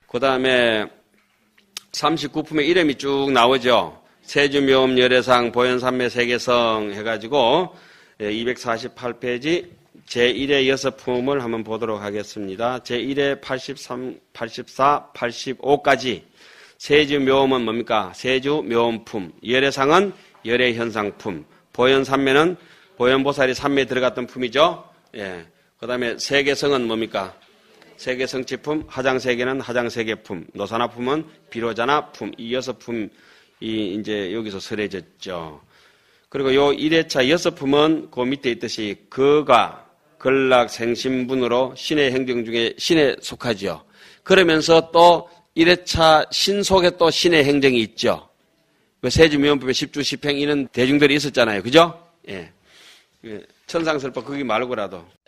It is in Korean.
그 다음에 39품에 이름이 쭉 나오죠. 세주묘음 열애상 보현삼매 세계성 해가지고 248페이지 제1의 6품을 한번 보도록 하겠습니다. 제1의 83, 84, 85까지 세주묘음은 뭡니까? 세주묘음품. 열애상은 열애현상품. 보현삼매는 보현보살이 삼매에 들어갔던 품이죠. 예. 그 다음에 세계성은 뭡니까? 세계성취품. 하장세계는 하장세계품. 노사나품은 비로자나품. 이 6품이 이제 여기서 설해졌죠. 그리고 요 1회차 6품은 그 밑에 있듯이 거가 걸락 생신분으로 신의 행정 중에 신에 속하죠. 그러면서 또 1회차 신 속에 또 신의 행정이 있죠. 세주묘음품에 십주, 십행 이런 대중들이 있었잖아요. 그죠? 예. 천상설법 거기 말고라도.